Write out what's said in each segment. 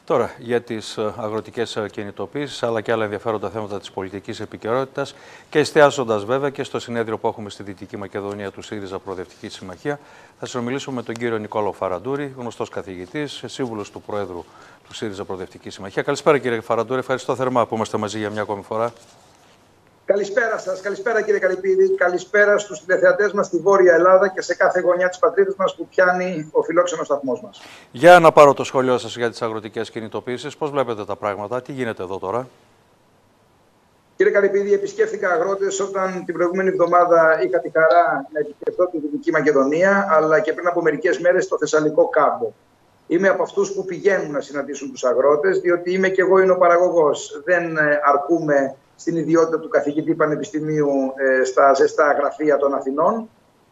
Τώρα, για τις αγροτικές κινητοποίησεις, αλλά και άλλα ενδιαφέροντα θέματα της πολιτικής επικαιρότητας και εστιάζοντας βέβαια και στο συνέδριο που έχουμε στη Δυτική Μακεδονία του ΣΥΡΙΖΑ Προοδευτική Συμμαχία, θα συνομιλήσουμε με τον κύριο Νικόλαο Φαραντούρη, γνωστός καθηγητής, σύμβουλος του Προέδρου του ΣΥΡΙΖΑ Προοδευτική Συμμαχία. Καλησπέρα κύριε Φαραντούρη, ευχαριστώ θερμά που είμαστε μαζί για μια ακόμη φορά. Καλησπέρα σας, καλησπέρα κύριε Καλυπίδη, καλησπέρα στους τηλεθεατές μας στη Βόρεια Ελλάδα και σε κάθε γωνιά της πατρίδας μας που πιάνει ο φιλόξενος σταθμός μας. Για να πάρω το σχόλιο σας για τις αγροτικές κινητοποίησεις, πώς βλέπετε τα πράγματα, τι γίνεται εδώ τώρα? Κύριε Καλυπίδη, επισκέφθηκα αγρότες όταν την προηγούμενη εβδομάδα είχα τη χαρά να επισκεφθώ τη Δυτική Μακεδονία, αλλά και πριν από μερικές μέρες στο Θεσσαλικό Κάμπο. Είμαι από αυτούς που πηγαίνουν να συναντήσουν τους αγρότες, διότι είμαι και εγώ εινοπαραγωγός. Δεν αρκούμε στην ιδιότητα του καθηγητή πανεπιστημίου στα ζεστά γραφεία των Αθηνών,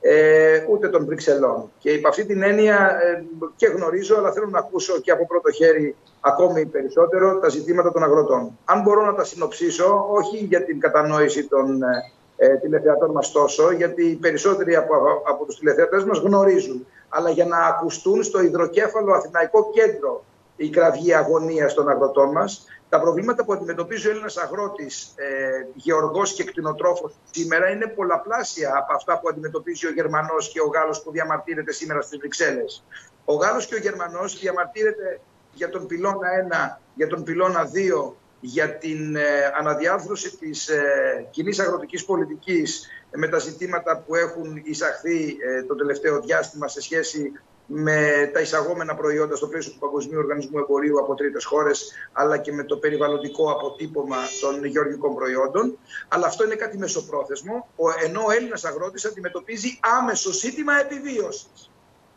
ούτε των Βρυξελών. Και υπ' αυτή την έννοια και γνωρίζω, αλλά θέλω να ακούσω και από πρώτο χέρι ακόμη περισσότερο τα ζητήματα των αγροτών. Αν μπορώ να τα συνοψίσω, όχι για την κατανόηση των τηλεθεατών μας τόσο, γιατί οι περισσότεροι από τους τηλεθεατές μας γνωρίζουν, αλλά για να ακουστούν στο υδροκέφαλο Αθηναϊκό Κέντρο η κραυγή αγωνίας των αγροτών μας. Τα προβλήματα που αντιμετωπίζει ο Έλληνας αγρότης, γεωργός και κτηνοτρόφος σήμερα είναι πολλαπλάσια από αυτά που αντιμετωπίζει ο Γερμανός και ο Γάλλος που διαμαρτύρεται σήμερα στις Βρυξέλλες. Ο Γάλλος και ο Γερμανός διαμαρτύρεται για τον πυλώνα 1, για τον πυλώνα 2, για την αναδιάρθρωση της κοινής αγροτικής πολιτικής με τα ζητήματα που έχουν εισαχθεί το τελευταίο διάστημα σε σχέση με τα εισαγόμενα προϊόντα στο πλαίσιο του Παγκοσμίου Οργανισμού Εμπορίου από τρίτες χώρες, αλλά και με το περιβαλλοντικό αποτύπωμα των γεωργικών προϊόντων. Αλλά αυτό είναι κάτι μεσοπρόθεσμο, ενώ ο Έλληνας αγρότης αντιμετωπίζει άμεσο ζήτημα επιβίωσης.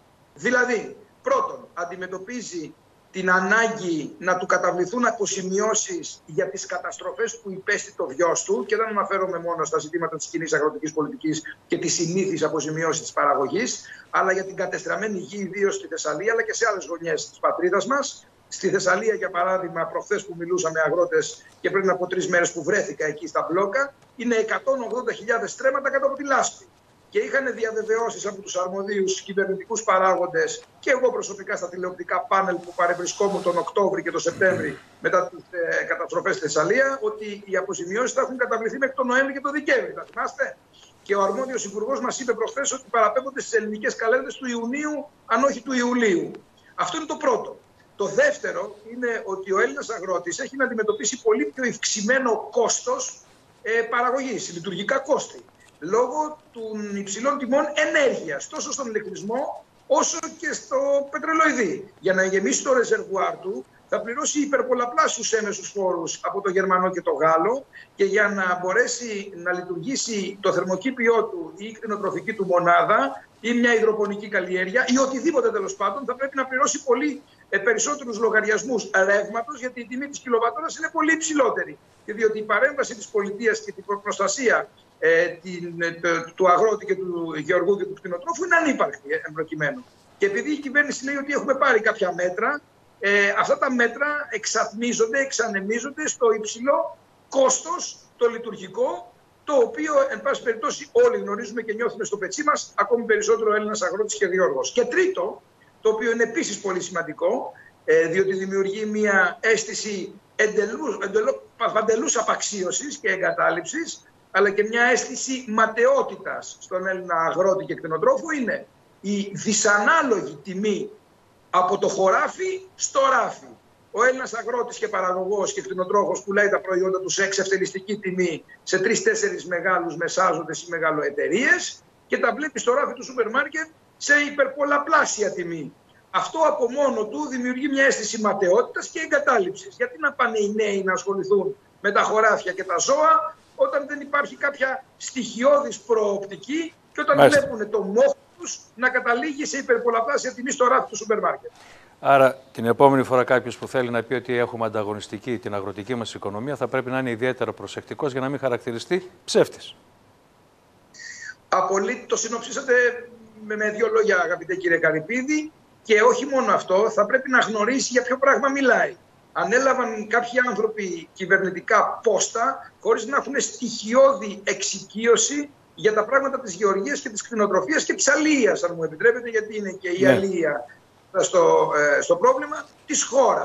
Δηλαδή, πρώτον, αντιμετωπίζει την ανάγκη να του καταβληθούν αποζημιώσεις για τις καταστροφές που υπέστη το βιος του, και δεν αναφέρομαι μόνο στα ζητήματα της κοινής αγροτικής πολιτικής και της συνήθης αποζημιώσης της παραγωγής, αλλά για την κατεστραμμένη γη, ιδίως στη Θεσσαλία, αλλά και σε άλλες γωνιές της πατρίδας μας. Στη Θεσσαλία, για παράδειγμα, προχθές που μιλούσα με αγρότες και πριν από 3 μέρες που βρέθηκα εκεί στα μπλόκα, είναι 180.000 στρέμματα κάτω από τη λάσπη. Και είχαν διαβεβαιώσεις από τους αρμοδίους κυβερνητικούς παράγοντες και εγώ προσωπικά στα τηλεοπτικά πάνελ που παρευρισκόμουν τον Οκτώβρη και τον Σεπτέμβρη μετά τις καταστροφές στη Θεσσαλία, ότι οι αποζημιώσεις θα έχουν καταβληθεί μέχρι τον Νοέμβρη και τον Δεκέμβρη. Θα θυμάστε? Και ο αρμόδιος υπουργός μας είπε προχθές ότι παραπέμπονται στις ελληνικές καλένδες του Ιουνίου, αν όχι του Ιουλίου. Αυτό είναι το πρώτο. Το δεύτερο είναι ότι ο Έλληνας αγρότης έχει να αντιμετωπίσει πολύ πιο ευξημένο κόστος παραγωγής, λειτουργικά κόστη, λόγω των υψηλών τιμών ενέργειας, τόσο στον ηλεκτρισμό όσο και στο πετρελοειδή. Για να γεμίσει το ρεζερβουάρ του θα πληρώσει υπερπολαπλάσιους έμεσους φόρους από το Γερμανό και το Γάλλο, και για να μπορέσει να λειτουργήσει το θερμοκήπιό του ή η κτηνοτροφική του μονάδα ή μια υδροπονική καλλιέργεια ή οτιδήποτε τέλος πάντων, θα πρέπει να πληρώσει πολύ περισσότερους λογαριασμούς ρεύματος, γιατί η τιμή της κιλοβατόρας είναι πολύ υψηλότερη. Και διότι η παρέμβαση της πολιτείας και την προστασία του αγρότη και του γεωργού και του κτηνοτρόφου είναι ανύπαρκτη εμπροκειμένου. Και επειδή η κυβέρνηση λέει ότι έχουμε πάρει κάποια μέτρα, αυτά τα μέτρα εξατμίζονται, εξανεμίζονται στο υψηλό κόστος, το λειτουργικό, το οποίο, εν πάση περιπτώσει, όλοι γνωρίζουμε και νιώθουμε στο πετσί μας, ακόμη περισσότερο ο Έλληνας αγρότης και γεωργός. Και τρίτο, το οποίο είναι επίσης πολύ σημαντικό, διότι δημιουργεί μια αίσθηση παντελούς απαξίωσης και εγκατάλειψης, αλλά και μια αίσθηση ματαιότητας στον Έλληνα αγρότη και κτηνοτρόφο, είναι η δυσανάλογη τιμή από το χωράφι στο ράφι. Ο Έλληνας αγρότης και παραγωγός και κτηνοτρόφος πουλάει τα προϊόντα του σε εξευτελιστική τιμή σε 3-4 μεγάλους μεσάζοντες ή μεγαλοεταιρείες και τα βλέπει στο ράφι του σούπερ μάρκετ σε υπερπολαπλάσια τιμή. Αυτό από μόνο του δημιουργεί μια αίσθηση ματαιότητας και εγκατάλειψης. Γιατί να πάνε οι νέοι να ασχοληθούν με τα χωράφια και τα ζώα, όταν δεν υπάρχει κάποια στοιχειώδης προοπτική και όταν βλέπουν το μόχο τους να καταλήγει σε υπερπολαπλάσια τιμή στο ράφι του σούπερ μάρκετ. Άρα την επόμενη φορά κάποιος που θέλει να πει ότι έχουμε ανταγωνιστική την αγροτική μας οικονομία θα πρέπει να είναι ιδιαίτερα προσεκτικός για να μην χαρακτηριστεί ψεύτης. Το συνοψίσατε με 2 λόγια, αγαπητέ κύριε Καλυπίδη, και όχι μόνο αυτό, θα πρέπει να γνωρίσει για ποιο πράγμα μιλάει. Ανέλαβαν κάποιοι άνθρωποι κυβερνητικά πόστα χωρίς να έχουν στοιχειώδη εξοικείωση για τα πράγματα της γεωργίας και της κτηνοτροφίας και της αλίειας, αν μου επιτρέπετε, γιατί είναι και η αλίεια στο πρόβλημα της χώρας.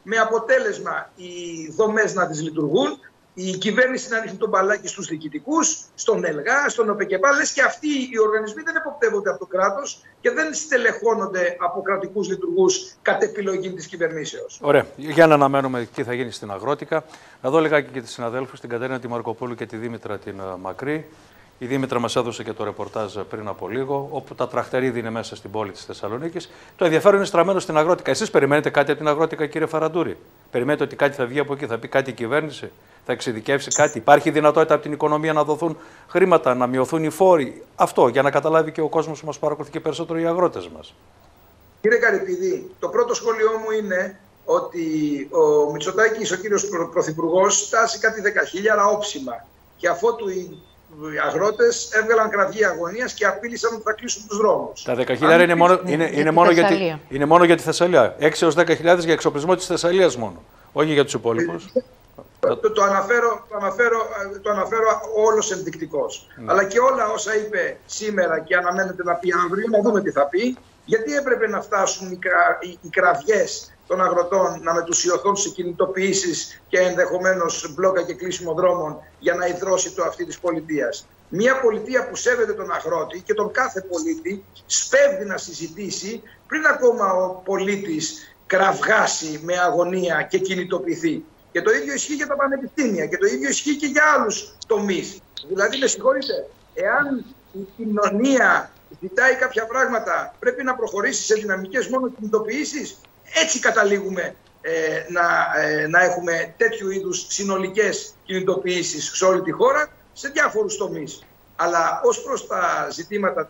με αποτέλεσμα οι δομές να δυσλειτουργούν, η κυβέρνηση να ρίχνει τον μπαλάκι στους διοικητικούς, στον ΕΛΓΑ, στον ΟΠΕΚΕΠΑ. Λες και αυτοί οι οργανισμοί δεν εποπτεύονται από το κράτος και δεν στελεχώνονται από κρατικούς λειτουργούς κατ' επιλογή της κυβερνήσεως. Ωραία. Για να αναμένουμε τι θα γίνει στην Αγρότικα. Να δω λιγάκι και τις συναδέλφους, την Κατερίνα τη Μαρκοπούλου και τη Δήμητρα την Μακρύ. Η Δήμητρα μας έδωσε και το ρεπορτάζ πριν από λίγο, όπου τα τραχτερίδι είναι μέσα στην πόλη της Θεσσαλονίκης. Το ενδιαφέρον είναι στραμμένο στην Αγρότικα. Εσείς περιμένετε κάτι από την Αγρότικα, κύριε Φαραντούρη? Περιμένετε ότι κάτι θα βγει από εκεί, θα πει κάτι η κυβέρνηση, θα εξειδικεύσει κάτι? Υπάρχει δυνατότητα από την οικονομία να δοθούν χρήματα, να μειωθούν οι φόροι? Αυτό για να καταλάβει και ο κόσμος που μας παρακολουθεί και περισσότερο οι αγρότες μας. Κύριε Καρυπίδη, το πρώτο σχόλιο μου είναι ότι ο Μητσοτάκης, ο κύριος Πρωθυπουργός, στάσει κάτι 10.000 όψιμα. Και αφότου οι αγρότες έβγαλαν κραυγή αγωνίας και απείλησαν ότι θα κλείσουν τους δρόμους. Τα 10.000 είναι μόνο για τη Θεσσαλία. 6 έως 10.000 για εξοπλισμό της Θεσσαλίας μόνο. Όχι για τους υπόλοιπους. Το αναφέρω όλος ενδεικτικός. Αλλά και όλα όσα είπε σήμερα και αναμένεται να πει αύριο, να δούμε τι θα πει. Γιατί έπρεπε να φτάσουν οι κραυγές των αγροτών να μετουσιωθούν σε κινητοποιήσεις και ενδεχομένως μπλόκα και κλείσιμο δρόμων για να ιδρώσει το αυτή της πολιτείας. Μια πολιτεία που σέβεται τον αγρότη και τον κάθε πολίτη σπέβδει να συζητήσει πριν ακόμα ο πολίτης κραυγάσει με αγωνία και κινητοποιηθεί. Και το ίδιο ισχύει για τα πανεπιστήμια και το ίδιο ισχύει και για άλλους τομείς. Δηλαδή, με συγχωρείτε, εάν η κοινωνία ζητάει κάποια πράγματα, πρέπει να προχωρήσει σε δυναμικές μόνο κινητοποιήσεις. Έτσι καταλήγουμε να έχουμε τέτοιου είδους συνολικές κινητοποιήσεις σε όλη τη χώρα, σε διάφορους τομείς. Αλλά ως προς τα ζητήματα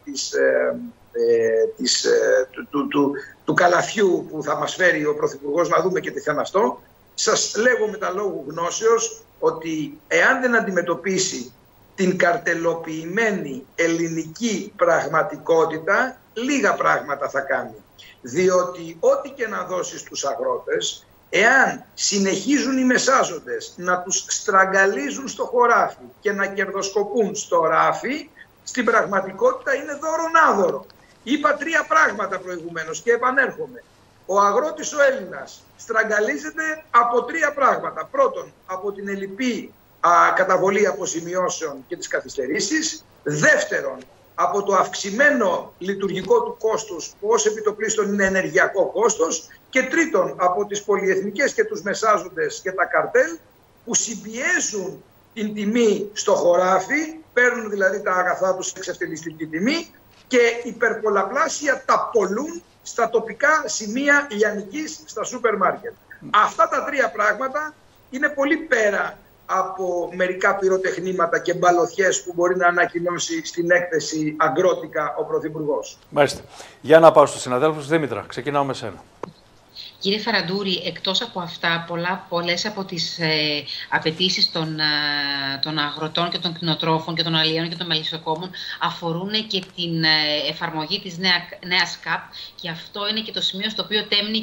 του καλαθιού που θα μας φέρει ο Πρωθυπουργός, να δούμε και τι θα είναι αυτό, σας λέγω με τα λόγου γνώσεως ότι εάν δεν αντιμετωπίσει την καρτελοποιημένη ελληνική πραγματικότητα, λίγα πράγματα θα κάνει. Διότι ό,τι και να δώσει στους αγρότες, εάν συνεχίζουν οι μεσάζοντες να τους στραγγαλίζουν στο χωράφι και να κερδοσκοπούν στο ράφι, στην πραγματικότητα είναι δώρο-άδωρο. Είπα 3 πράγματα προηγουμένως και επανέρχομαι. Ο αγρότης ο Έλληνας στραγγαλίζεται από 3 πράγματα. Πρώτον, από την ελλειπή καταβολή αποζημιώσεων και τις καθυστερήσεις. Δεύτερον, από το αυξημένο λειτουργικό του κόστος που ως επιτοπλίστων είναι ενεργειακό κόστος. Και τρίτον, από τις πολυεθνικές και τους μεσάζοντες και τα καρτέλ που συμπιέζουν την τιμή στο χωράφι, παίρνουν δηλαδή τα αγαθά τους σε εξευτελιστική τιμή και υπερπολαπλάσια τα πολλούν στα τοπικά σημεία λιανικής, στα σούπερ μάρκετ. Αυτά τα 3 πράγματα είναι πολύ πέρα από μερικά πυροτεχνήματα και μπαλωθιές που μπορεί να ανακοινώσει στην έκθεση Αγρότικα ο Πρωθυπουργός. Μάλιστα. Για να πάω στους συναδέλφους. Δήμητρα, ξεκινάω με σένα. Κύριε Φαραντούρη, εκτός από αυτά, πολλές από τις απαιτήσεις των αγροτών και των κτηνοτρόφων και των αλλιέων και των μελισσοκόμων αφορούν και την εφαρμογή της νέας ΚΑΠ, και αυτό είναι και το σημείο στο οποίο τέμνει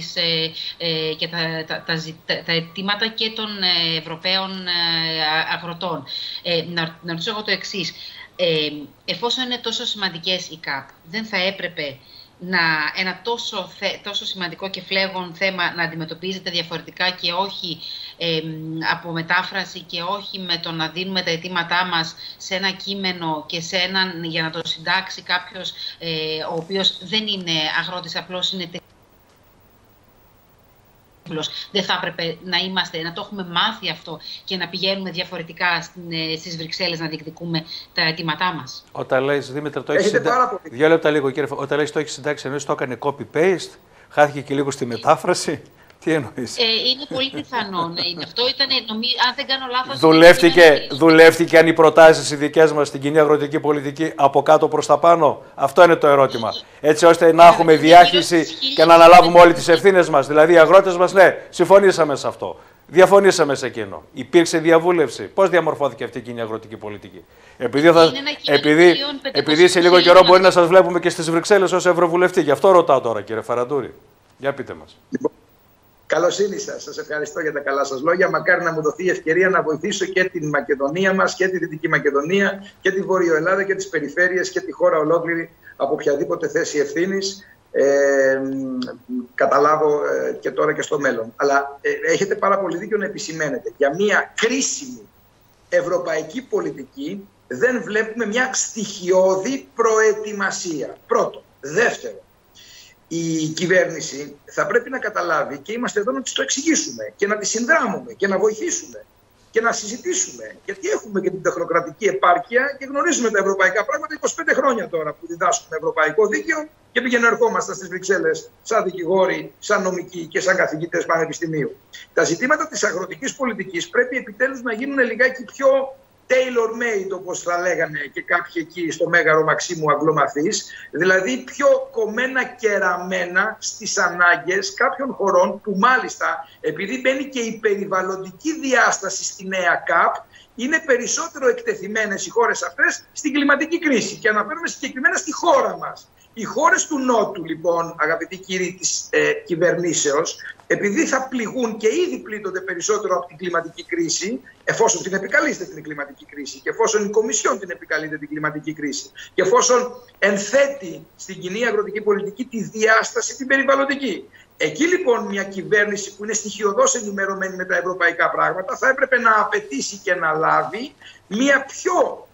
και τα αιτήματα και των Ευρωπαίων αγροτών. Να ρωτήσω εγώ το εξής. Εφόσον είναι τόσο σημαντικές οι ΚΑΠ, δεν θα έπρεπε ένα τόσο σημαντικό και φλέγον θέμα να αντιμετωπίζεται διαφορετικά και όχι από μετάφραση και όχι με το να δίνουμε τα αιτήματά μας σε ένα κείμενο και για να το συντάξει κάποιος ο οποίος δεν είναι αγρότης, απλώς είναι δεν θα έπρεπε να το έχουμε μάθει αυτό και να πηγαίνουμε διαφορετικά στις Βρυξέλλες να διεκδικούμε τα αιτήματά μας? Όταν λες, Δήμητρα, το έχει συντάξει. 2 λεπτά λίγο, κύριε. Όταν λες το έχει συντάξει, εννοείς το έκανε copy-paste, χάθηκε και λίγο στη μετάφραση. Τι εννοείς? Είναι πολύ πιθανό να είναι αυτό. Αν δεν κάνω λάθος. Δουλεύτηκε αν οι προτάσεις οι δικές μας στην κοινή αγροτική πολιτική από κάτω προς τα πάνω? Αυτό είναι το ερώτημα. Έτσι ώστε να έχουμε διάχυση και να αναλάβουμε όλοι τις ευθύνες μας. Δηλαδή οι αγρότες μας, ναι, συμφωνήσαμε σε αυτό. Διαφωνήσαμε σε εκείνο. Υπήρξε διαβούλευση. Πώς διαμορφώθηκε αυτή η κοινή αγροτική πολιτική? Επειδή σε λίγο καιρό μπορεί να σας βλέπουμε και στις Βρυξέλλες ως Ευρωβουλευτή. Γι' αυτό ρωτάω τώρα, κύριε Φαραντούρη. Για πείτε μας. Καλοσύνη σας. Σας ευχαριστώ για τα καλά σας λόγια. Μακάρι να μου δοθεί η ευκαιρία να βοηθήσω και την Μακεδονία μας και τη Δυτική Μακεδονία και τη Βόρειο Ελλάδα και τις περιφέρειες και τη χώρα ολόκληρη από οποιαδήποτε θέση ευθύνης καταλάβω και τώρα και στο μέλλον. Αλλά έχετε πάρα πολύ δίκιο να επισημαίνετε. Για μια κρίσιμη ευρωπαϊκή πολιτική δεν βλέπουμε μια στοιχειώδη προετοιμασία. Πρώτο. Δεύτερο, η κυβέρνηση θα πρέπει να καταλάβει, και είμαστε εδώ να της το εξηγήσουμε και να τη συνδράμουμε και να βοηθήσουμε και να συζητήσουμε. Γιατί έχουμε και την τεχνοκρατική επάρκεια και γνωρίζουμε τα ευρωπαϊκά πράγματα 25 χρόνια τώρα που διδάσκουμε ευρωπαϊκό δίκαιο και ερχόμαστε στις Βρυξέλλες σαν δικηγόροι, σαν νομικοί και σαν καθηγητές πανεπιστημίου. Τα ζητήματα της αγροτικής πολιτικής πρέπει επιτέλους να γίνουν λιγάκι πιο tailor-made, όπως θα λέγανε και κάποιοι εκεί στο Μέγαρο Μαξίμου αγγλομαθείς, δηλαδή πιο κομμένα και ραμμένα στις ανάγκες κάποιων χωρών που μάλιστα, επειδή μπαίνει και η περιβαλλοντική διάσταση στη νέα ΚΑΠ, είναι περισσότερο εκτεθειμένες οι χώρες αυτές στην κλιματική κρίση. Και αναφέρομαι συγκεκριμένα στη χώρα μας. Οι χώρες του Νότου, λοιπόν, αγαπητοί κύριοι της κυβερνήσεως, επειδή θα πληγούν και ήδη πλήττονται περισσότερο από την κλιματική κρίση, εφόσον την επικαλείστε την κλιματική κρίση και εφόσον η Κομισιόν την επικαλείται την κλιματική κρίση και εφόσον ενθέτει στην κοινή αγροτική πολιτική τη διάσταση την περιβαλλοντική. Εκεί λοιπόν μια κυβέρνηση που είναι στοιχειωδώς ενημερωμένη με τα ευρωπαϊκά πράγματα θα έπρεπε να απαιτήσει και να λάβει μια πιο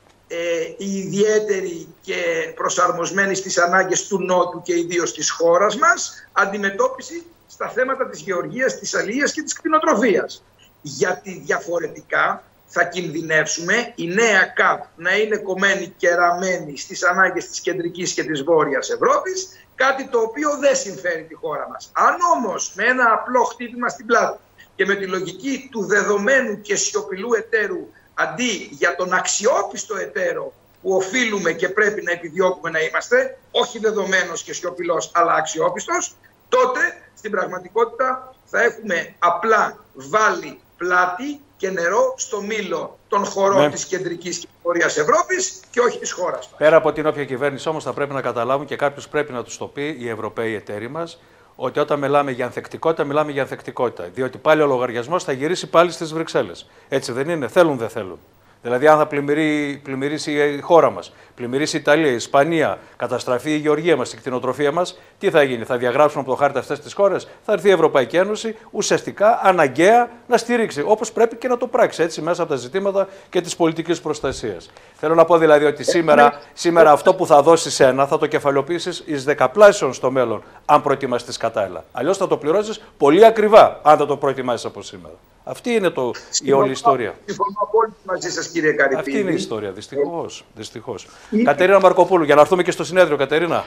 ιδιαίτερη και προσαρμοσμένη στις ανάγκες του Νότου και ιδίως της χώρας μας αντιμετώπιση στα θέματα της γεωργίας, της αλίας και της κτηνοτροφίας. Γιατί διαφορετικά θα κινδυνεύσουμε η νέα ΚΑΠ να είναι κομμένη και ραμμένη στις ανάγκες της κεντρικής και της βόρειας Ευρώπης, κάτι το οποίο δεν συμφέρει τη χώρα μας. Αν όμως με ένα απλό χτύπημα στην πλάτη και με τη λογική του δεδομένου και σιωπηλού εταίρου αντί για τον αξιόπιστο εταίρο που οφείλουμε και πρέπει να επιδιώκουμε να είμαστε, όχι δεδομένος και σιωπηλός αλλά αξιόπιστος, τότε στην πραγματικότητα θα έχουμε απλά βάλει πλάτη και νερό στο μήλο των χωρών της κεντρικής και βόρειας Ευρώπης και όχι της χώρας μας. Πέρα από την όποια κυβέρνηση όμως θα πρέπει να καταλάβουν και κάποιος πρέπει να τους το πει, οι Ευρωπαίοι εταίροι μας, ότι όταν μιλάμε για ανθεκτικότητα, μιλάμε για ανθεκτικότητα. Διότι πάλι ο λογαριασμός θα γυρίσει πάλι στις Βρυξέλλες. Έτσι δεν είναι, θέλουν δεν θέλουν. Δηλαδή, αν θα πλημμυρίσει η χώρα μας, πλημμυρίσει η Ιταλία, η Ισπανία, καταστραφεί η γεωργία μας, η κτηνοτροφία μας, τι θα γίνει, θα διαγράψουν από το χάρτη αυτές τις χώρες, θα έρθει η Ευρωπαϊκή Ένωση ουσιαστικά αναγκαία να στηρίξει, όπως πρέπει και να το πράξει, έτσι, μέσα από τα ζητήματα και της πολιτικής προστασίας. Θέλω να πω δηλαδή ότι σήμερα αυτό που θα δώσεις ένα θα το κεφαλαιοποιήσεις εις δεκαπλάσιον στο μέλλον, αν προετοιμαστείς κατάλληλα. Αλλιώς θα το πληρώσεις πολύ ακριβά, αν δεν το προετοιμάσεις από σήμερα. Αυτή είναι η όλη ιστορία. Συμφωνώ απόλυτα μαζί σας, κύριε Καρυπίδη. Αυτή είναι η ιστορία, δυστυχώς. Κατερίνα Μαρκοπούλου, για να έρθουμε και στο συνέδριο, Κατερίνα.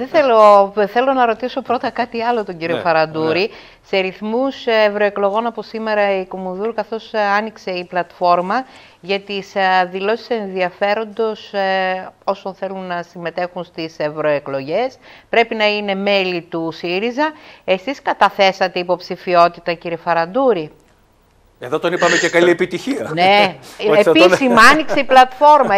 Θέλω να ρωτήσω πρώτα κάτι άλλο τον κύριο Φαραντούρη. Ναι. Σε ρυθμούς ευρωεκλογών από σήμερα η Κομοδούρου, καθώς άνοιξε η πλατφόρμα για τις δηλώσεις ενδιαφέροντος όσων θέλουν να συμμετέχουν στις ευρωεκλογές, πρέπει να είναι μέλη του ΣΥΡΙΖΑ. Εσείς καταθέσατε υποψηφιότητα, κύριε Φαραντούρη? Εδώ τον είπαμε και καλή επιτυχία. Ναι, επίσημα άνοιξε η πλατφόρμα,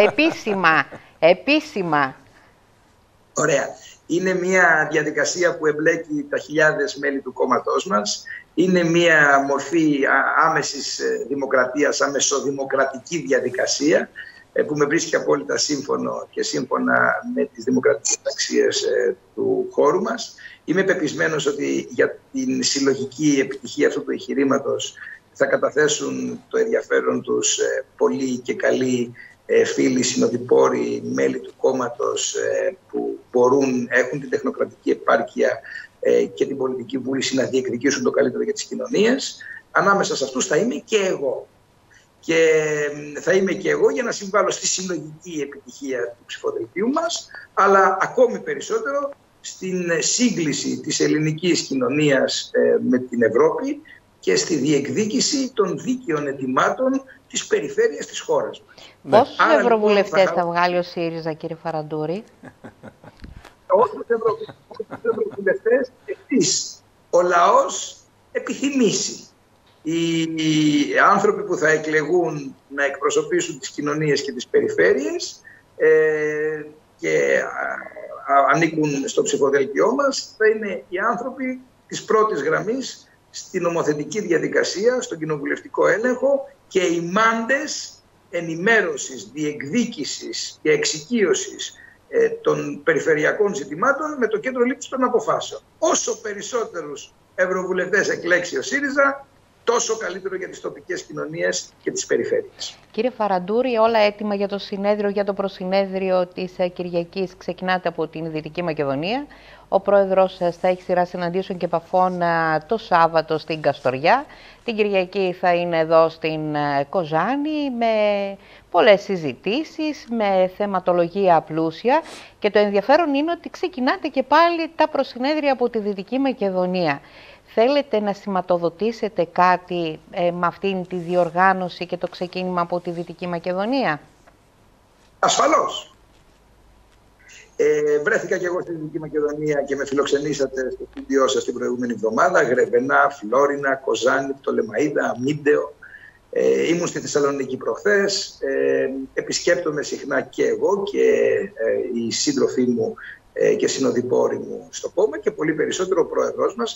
επίσημα. Ωραία. Είναι μια διαδικασία που εμπλέκει τα χιλιάδες μέλη του κόμματός μας. Είναι μια μορφή άμεσης δημοκρατίας, αμεσοδημοκρατική διαδικασία που με βρίσκει απόλυτα σύμφωνο και σύμφωνα με τις δημοκρατικές αξίες του χώρου μας. Είμαι πεπισμένος ότι για την συλλογική επιτυχία αυτού του εγχειρήματος θα καταθέσουν το ενδιαφέρον τους πολλοί και καλοί φίλοι, συνοδοιπόροι, μέλη του κόμματος που έχουν την τεχνοκρατική επάρκεια και την πολιτική βούληση να διεκδικήσουν το καλύτερο για τις κοινωνίες. Ανάμεσα σε αυτούς θα είμαι και εγώ. Και θα είμαι και εγώ για να συμβάλλω στη συλλογική επιτυχία του ψηφοδελτίου μας, αλλά ακόμη περισσότερο στην σύγκληση της ελληνικής κοινωνίας με την Ευρώπη και στη διεκδίκηση των δίκαιων ετοιμάτων της περιφέρειας της χώρας μας. Πόσους ευρωβουλευτές θα βγάλει ο ΣΥΡΙΖΑ, κύριε Φαραντούρη? Όσους ευρωβουλευτές ο λαός επιθυμήσει. Οι άνθρωποι που θα εκλεγούν να εκπροσωπήσουν τις κοινωνίες και τις περιφέρειες και ανήκουν στο ψηφοδέλτιό μας θα είναι οι άνθρωποι της πρώτης γραμμής στην νομοθετική διαδικασία, στον κοινοβουλευτικό έλεγχο και οι μάντες ενημέρωσης, διεκδίκησης και εξοικείωσης των περιφερειακών ζητημάτων με το κέντρο λήψης των αποφάσεων. Όσο περισσότερους ευρωβουλευτές εκλέξει ο ΣΥΡΙΖΑ, τόσο καλύτερο για τις τοπικές κοινωνίες και τις περιφέρειες. Κύριε Φαραντούρη, όλα έτοιμα για το συνέδριο, για το προσυνέδριο της Κυριακής ξεκινάτε από την Δυτική Μακεδονία. Ο Πρόεδρος θα έχει σειρά συναντήσεων και επαφών το Σάββατο στην Καστοριά. Την Κυριακή θα είναι εδώ στην Κοζάνη με πολλές συζητήσεις, με θεματολογία πλούσια. Και το ενδιαφέρον είναι ότι ξεκινάτε και πάλι τα προσυνέδρια από τη Δυτική Μακεδονία. Θέλετε να σηματοδοτήσετε κάτι με αυτήν τη διοργάνωση και το ξεκίνημα από τη Δυτική Μακεδονία? Ασφαλώς. Βρέθηκα και εγώ στη Δυτική Μακεδονία και με φιλοξενήσατε στο στούντιό σας την προηγούμενη εβδομάδα. Γρεβενά, Φλόρινα, Κοζάνη, Πτολεμαΐδα, Μίντεο. Ήμουν στη Θεσσαλονίκη προχθές. Επισκέπτομαι συχνά και εγώ και οι σύντροφοί μου και συνοδοιπόροι μου στο κόμμα και πολύ περισσότερο ο πρόεδρος μας.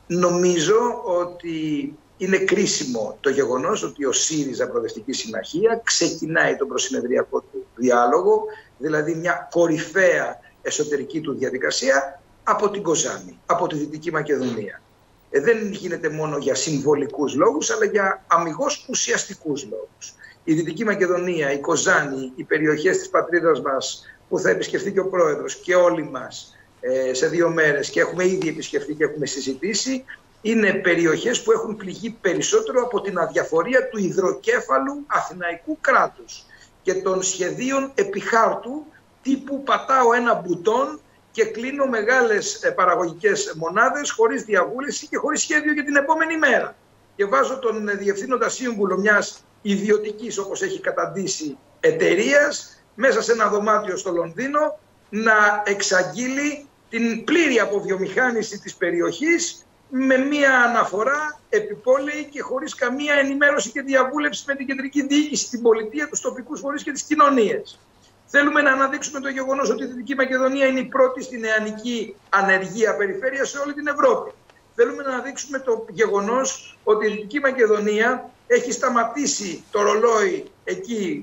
Νομίζω ότι είναι κρίσιμο το γεγονός ότι ο ΣΥΡΙΖΑ Προοδευτική Συμμαχία ξεκινάει τον προσυνεδριακό του διάλογο, δηλαδή μια κορυφαία εσωτερική του διαδικασία από την Κοζάνη, από τη Δυτική Μακεδονία. Δεν γίνεται μόνο για συμβολικούς λόγους, αλλά για αμιγώς ουσιαστικούς λόγους. Η Δυτική Μακεδονία, η Κοζάνη, οι περιοχές της πατρίδας μας που θα επισκεφθεί και ο Πρόεδρος και όλοι μας σε 2 μέρες και έχουμε ήδη επισκεφθεί και έχουμε συζητήσει, είναι περιοχές που έχουν πληγεί περισσότερο από την αδιαφορία του υδροκέφαλου αθηναϊκού κράτους και των σχεδίων επιχάρτου τύπου πατάω ένα μπουτόν και κλείνω μεγάλες παραγωγικές μονάδες χωρίς διαβούλευση και χωρίς σχέδιο για την επόμενη μέρα. Και βάζω τον διευθύνοντα σύμβουλο μιας ιδιωτικής, όπως έχει καταντήσει, εταιρείας μέσα σε ένα δωμάτιο στο Λονδίνο να εξαγγείλει την πλήρη αποβιομηχάνηση της περιοχής με μία αναφορά επιπόλαιη και χωρίς καμία ενημέρωση και διαβούλευση με την κεντρική διοίκηση, την πολιτεία, τους τοπικούς φορείς και τις κοινωνίες. Θέλουμε να αναδείξουμε το γεγονός ότι η Δυτική Μακεδονία είναι η πρώτη στην νεανική ανεργία περιφέρεια σε όλη την Ευρώπη. Θέλουμε να αναδείξουμε το γεγονός ότι η Δυτική Μακεδονία έχει σταματήσει το ρολόι εκεί,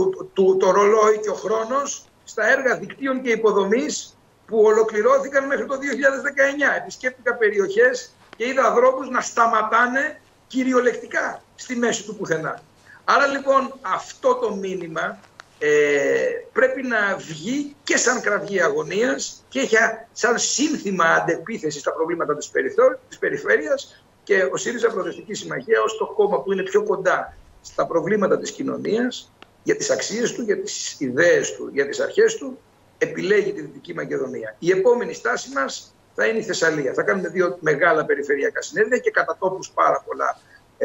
το ρολόι και ο χρόνος στα έργα δικτύων και υποδομής που ολοκληρώθηκαν μέχρι το 2019. Επισκέπτηκα περιοχές και είδα δρόμους να σταματάνε κυριολεκτικά στη μέση του πουθενά. Άρα λοιπόν αυτό το μήνυμα πρέπει να βγει και σαν κραυγή αγωνίας και σαν σύνθημα αντεπίθεση στα προβλήματα της περιφέρειας, και ο ΣΥΡΙΖΑ Προοδευτική Συμμαχία ως το κόμμα που είναι πιο κοντά στα προβλήματα της κοινωνίας, για τις αξίες του, για τις ιδέες του, για τις αρχές του, επιλέγει τη Δυτική Μακεδονία. Η επόμενη στάση μας θα είναι η Θεσσαλία. Θα κάνουμε 2 μεγάλα περιφερειακά συνέδρια και κατά τόπους πάρα πολλά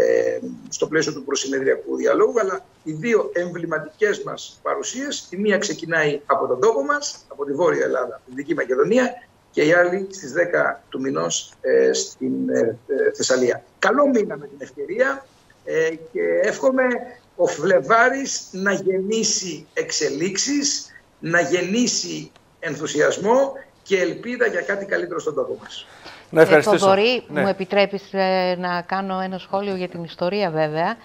στο πλαίσιο του προσυνεδριακού διαλόγου, αλλά οι 2 εμβληματικές μας παρουσίες, η μία ξεκινάει από τον τόπο μας, από τη Βόρεια Ελλάδα, τη Δυτική Μακεδονία, και η άλλη στις 10 του μηνός στην Θεσσαλία. Καλό μήνα με την ευκαιρία και εύχομαι ο Φλεβάρης να γεννήσει εξελίξεις, να γεννήσει ενθουσιασμό και ελπίδα για κάτι καλύτερο στον τόπο μας. Να ευχαριστήσω. Θοδωρή, μου επιτρέπεις να κάνω ένα σχόλιο για την ιστορία βέβαια.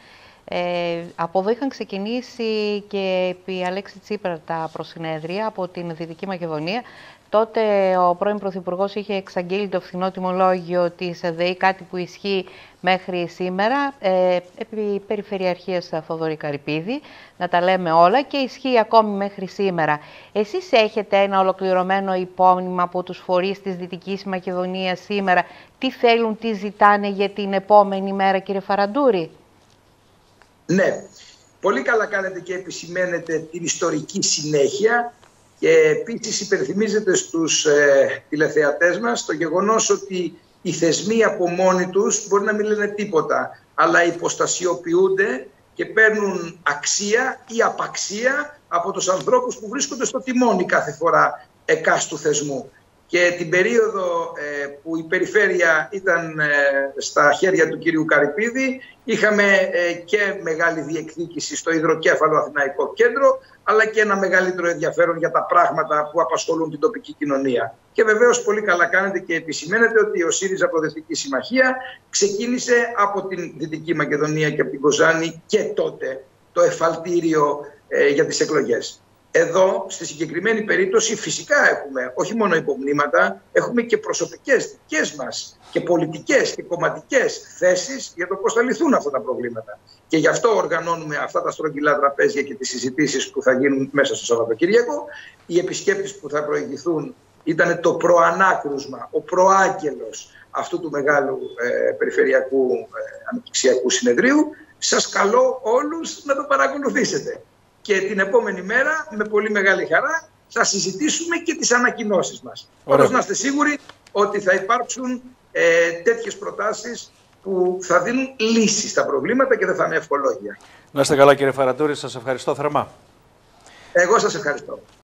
Από εδώ είχαν ξεκινήσει και επί Αλέξη Τσίπρα τα προσυνέδρια από την Δυτική Μακεδονία. Τότε ο πρώην Πρωθυπουργός είχε εξαγγείλει το φθηνό τιμολόγιο της ΔΕΗ, κάτι που ισχύει μέχρι σήμερα, επί Περιφερειαρχίας Θοδωρή Καρυπίδη, να τα λέμε όλα, και ισχύει ακόμη μέχρι σήμερα. Εσείς έχετε ένα ολοκληρωμένο υπόμνημα από τους φορείς της Δυτικής Μακεδονίας σήμερα? Τι θέλουν, τι ζητάνε για την επόμενη μέρα, κύριε Φαραντούρη? Ναι, πολύ καλά κάνετε και επισημαίνετε την ιστορική συνέχεια. Και επίσης υπενθυμίζεται στους τηλεθεατές μας το γεγονός ότι οι θεσμοί από μόνοι τους μπορεί να μην λένε τίποτα, αλλά υποστασιοποιούνται και παίρνουν αξία ή απαξία από τους ανθρώπους που βρίσκονται στο τιμόνι κάθε φορά εκάστου θεσμού. Και την περίοδο που η περιφέρεια ήταν στα χέρια του κυρίου Καρυπίδη, είχαμε και μεγάλη διεκδίκηση στο υδροκέφαλο Αθηναϊκό Κέντρο, αλλά και ένα μεγαλύτερο ενδιαφέρον για τα πράγματα που απασχολούν την τοπική κοινωνία. Και βεβαίως πολύ καλά κάνετε και επισημαίνετε ότι ο ΣΥΡΙΖΑ Προοδευτική Συμμαχία ξεκίνησε από την Δυτική Μακεδονία και από την Κοζάνη και τότε το εφαλτήριο για τις εκλογές. Εδώ, στη συγκεκριμένη περίπτωση, φυσικά έχουμε όχι μόνο υπομνήματα, έχουμε και προσωπικές δικές μας και πολιτικές και κομματικές θέσεις για το πώς θα λυθούν αυτά τα προβλήματα. Και γι' αυτό οργανώνουμε αυτά τα στρογγυλά τραπέζια και τις συζητήσεις που θα γίνουν μέσα στο Σαββατοκύριακο. Οι επισκέπτες που θα προηγηθούν ήταν το προανάκρουσμα, ο προάγγελος αυτού του μεγάλου περιφερειακού αναπτυξιακού συνεδρίου. Σας καλώ όλους να το παρακολουθήσετε. Και την επόμενη μέρα, με πολύ μεγάλη χαρά, θα συζητήσουμε και τις ανακοινώσεις μας. Όμως να είστε σίγουροι ότι θα υπάρξουν τέτοιες προτάσεις που θα δίνουν λύσεις στα προβλήματα και δεν θα είναι ευχολόγια. Να είστε καλά, κύριε Φαραντούρη, σας ευχαριστώ θερμά. Εγώ σας ευχαριστώ.